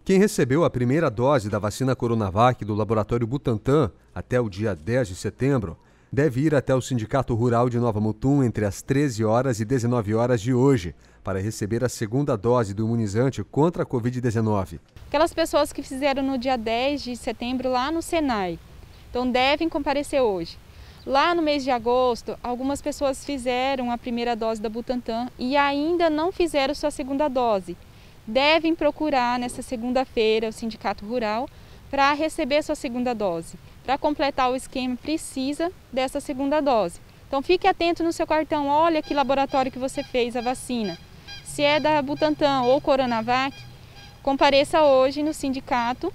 Quem recebeu a primeira dose da vacina Coronavac do Laboratório Butantan até o dia 10 de setembro deve ir até o Sindicato Rural de Nova Mutum entre as 13 horas e 19 horas de hoje para receber a segunda dose do imunizante contra a Covid-19. Aquelas pessoas que fizeram no dia 10 de setembro lá no Senai, então devem comparecer hoje. Lá no mês de agosto, algumas pessoas fizeram a primeira dose da Butantan e ainda não fizeram sua segunda dose. Devem procurar nessa segunda-feira o Sindicato Rural para receber sua segunda dose. Para completar o esquema, precisa dessa segunda dose. Então fique atento no seu cartão, olha que laboratório que você fez a vacina. Se é da Butantan ou Coronavac, compareça hoje no Sindicato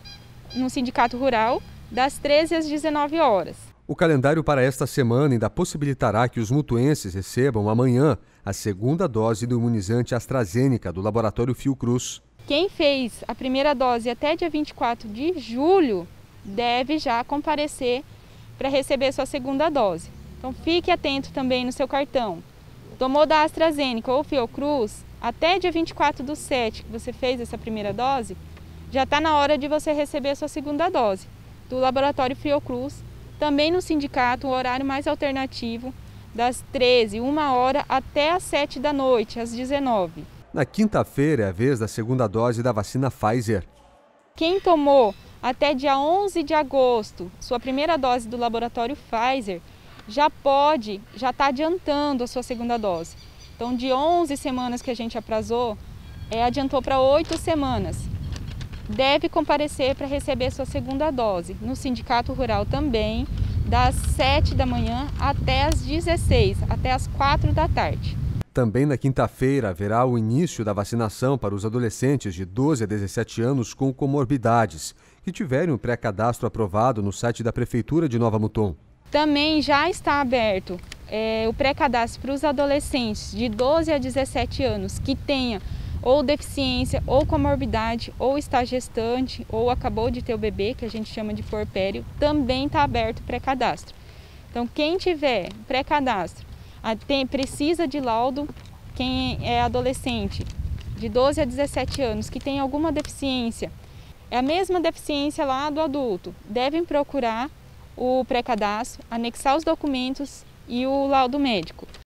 Rural, das 13 às 19 horas. O calendário para esta semana ainda possibilitará que os mutuenses recebam amanhã a segunda dose do imunizante AstraZeneca do Laboratório Fiocruz. Quem fez a primeira dose até dia 24 de julho deve já comparecer para receber sua segunda dose. Então fique atento também no seu cartão. Tomou da AstraZeneca ou Fiocruz, até dia 24/7 que você fez essa primeira dose, já está na hora de você receber a sua segunda dose do Laboratório Fiocruz. Também no sindicato, o horário mais alternativo, das 13, 1 hora, até às 7 da noite, às 19. Na quinta-feira é a vez da segunda dose da vacina Pfizer. Quem tomou até dia 11 de agosto sua primeira dose do laboratório Pfizer, já está adiantando a sua segunda dose. Então, de 11 semanas que a gente aprazou, adiantou para 8 semanas. Deve comparecer para receber sua segunda dose. No Sindicato Rural também, das 7 da manhã até as 16, até as 4 da tarde. Também na quinta-feira haverá o início da vacinação para os adolescentes de 12 a 17 anos com comorbidades, que tiverem um pré-cadastro aprovado no site da Prefeitura de Nova Mutum. Também já está aberto o pré-cadastro para os adolescentes de 12 a 17 anos que tenha ou deficiência, ou comorbidade, ou está gestante, ou acabou de ter o bebê, que a gente chama de puerpério, também está aberto o pré-cadastro. Então, quem tiver pré-cadastro, precisa de laudo, quem é adolescente, de 12 a 17 anos, que tem alguma deficiência, é a mesma deficiência lá do adulto, devem procurar o pré-cadastro, anexar os documentos e o laudo médico.